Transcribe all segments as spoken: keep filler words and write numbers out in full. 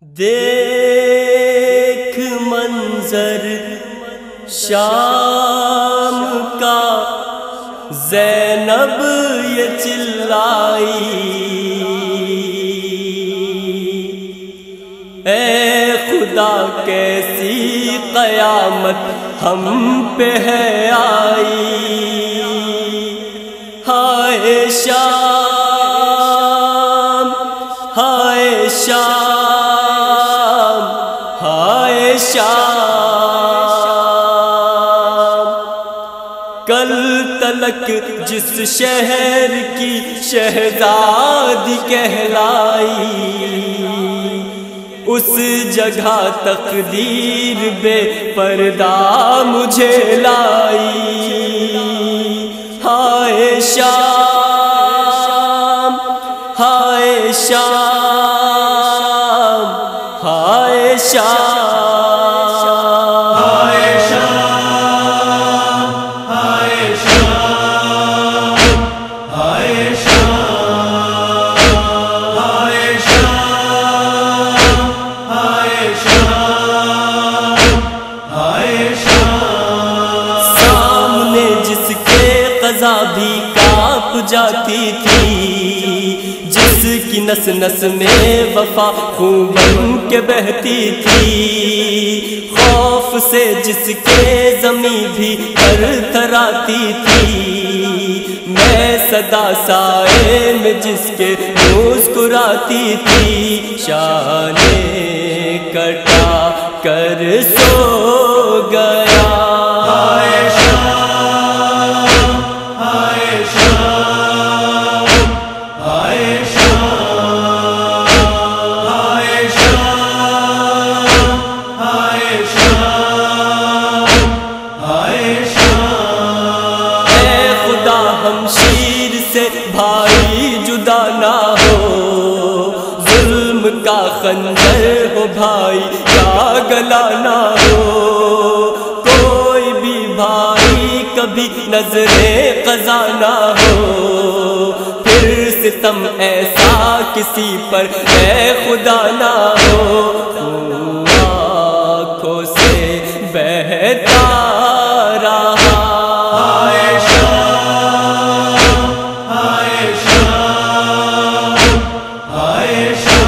دیکھ منظر شام کا، زینب یہ چلائی، اے خدا کیسی قیامت ہم پہ ہے آئی، ہائے شام ہائے شام ہائے شام، کل تلک جس شہر کی شہزادی کہلائی، اس جگہ تقدیر بے پردہ مجھے لائی، ہائے شام ہائے شام ہائے شام، ہائے شام ہائے شام ہائے شام ہائے شام ہائے شام ہائے شام، سامنے جس کے قضا بھی کانپ جاتی تھی، جس کی نس نس میں وفا خون بن کے بہتی تھی، خوف سے جس کے زمین بھی تھر تھراتی تھی، میں صدا سائے میں جس کے مسکراتی تھی، شان کٹا کر سو گیا، ہائے شام ہائے شام ہائے شام ہائے شام ہائے شام ہائے شام، اے خدا ہمشیر سے بھائی جدا نہ ہو، ظلم کا خنجر ہو بھائی کا گلا نہ ہو، کوئی بھی بھائی کبھی نظر قضا نہ ہو، پھر ستم ایسا کسی پر اے خدا نہ ہو، آنکھوں سے بہتا رہا، ہائے شام ہائے شام ہائے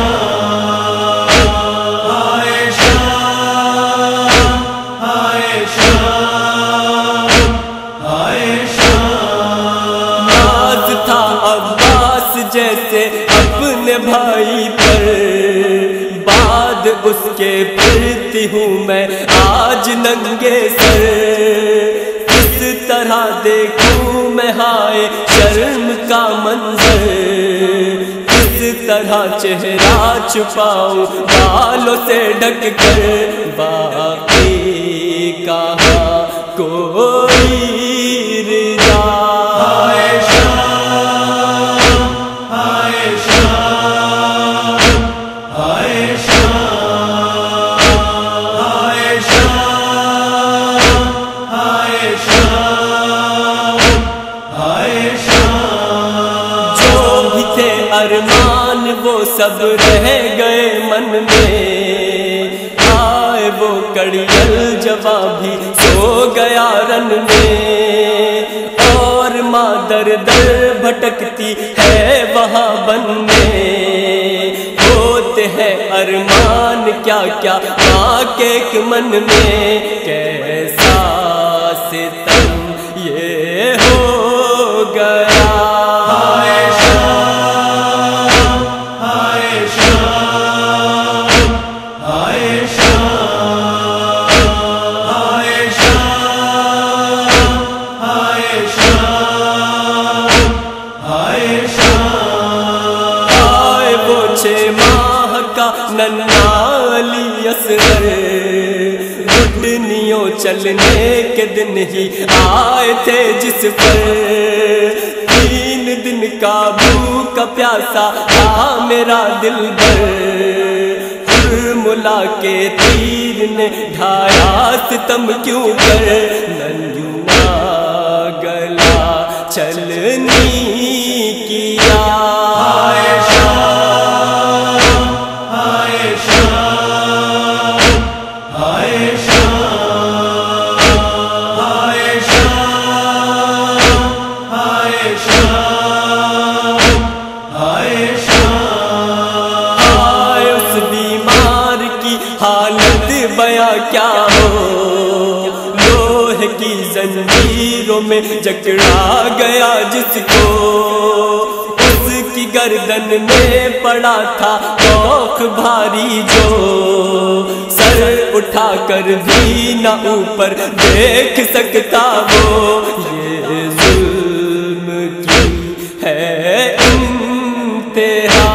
شام ہائے شام ہائے شام ہائے شام، ناز تھا عباس جیسے اپنے بھائی پر، بعد اس کے پھرتی ہوں میں آج ننگے سر، کس طرح دیکھوں میں ہائے شرم کا منظر، کس طرح چہرہ چھپاؤں بالوں سے ڈھک کر، باقی کہاں کوئی رضا، ہائے شام ہائے شام ہائے شام ہائے شام ہائے شام ہائے شام، جو بھی تھے ارمان وہ سب رہ گئے من میں، آئے وہ کڑیل جوان بھی سو گیا رن میں، اور ماں در در بھٹکتی ہے وہاں بن میں، ہوتے ہیں ارمان کیا کیا ماں کے ایک من میں، کیسا ستم یہ ہو گیا، ہائے شام ہائے شام ہائے شام ہائے شام ہائے شام ہائے شام، آئے وہ چھ ماہ کا ننھا علی اصغر، گھٹنیوں چلنے کے دن ہی آئے تھے جس پر، تین دن کا بھوکا پیاسا تھا میرا دل بھر، ملا کے تیر نے ڈھایا ستم کیوں کر، ننگا گلا چلنی کیا، ہائے شام ہائے شام تیروں میں جکڑا گیا جس کو، اس کی گردن میں پڑا تھا توق بھاری جو، سر اٹھا کر بھی نہ اوپر دیکھ سکتا وہ، یہ ظلم کی ہے انتہا۔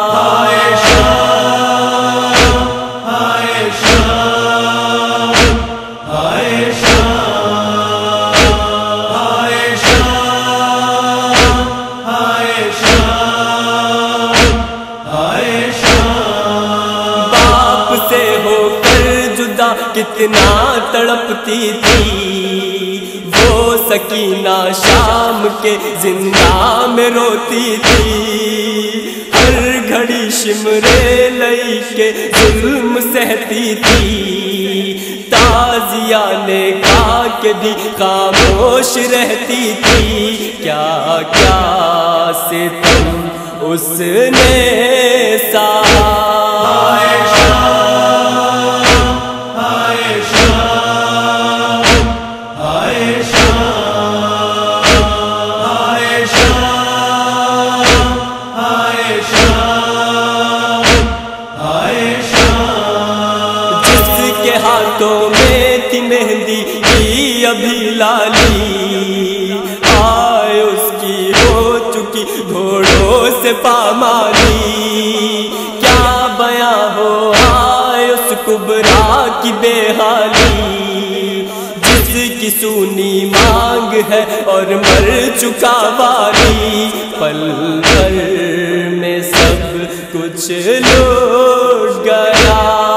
کتنا تڑپتی تھی وہ سکینہ شام کے زندہ میں روتی تھی، ہر گھڑی شمرے لئی کے ظلم سہتی تھی، تازیہ نے کہا کہ بھی خاموش رہتی تھی، کیا کیا ستم اس نے سہا۔ مہندی کی ابھی لالی آئے اس کی ہو چکی گھوڑوں سے پامالی، کیا بیاں ہو آئے اس کبرا کی بے حالی، جس کی سونی مانگ ہے اور مر چکا والی، پل بھر میں سب کچھ لوٹ گیا۔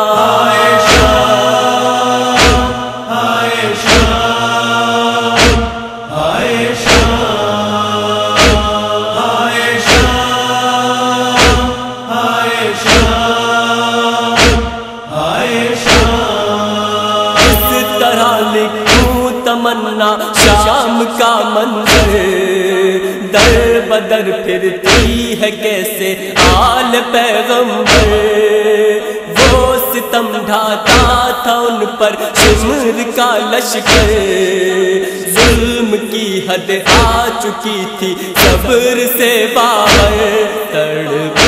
تمنا شام کا منظر در بدر پھرتی ہے کیسے آل پیغمبر، وہ ستم ڈھاتا تھا ان پر شمر کا لشکر، ظلم کی حد آ چکی تھی صبر سے باہر، تڑپ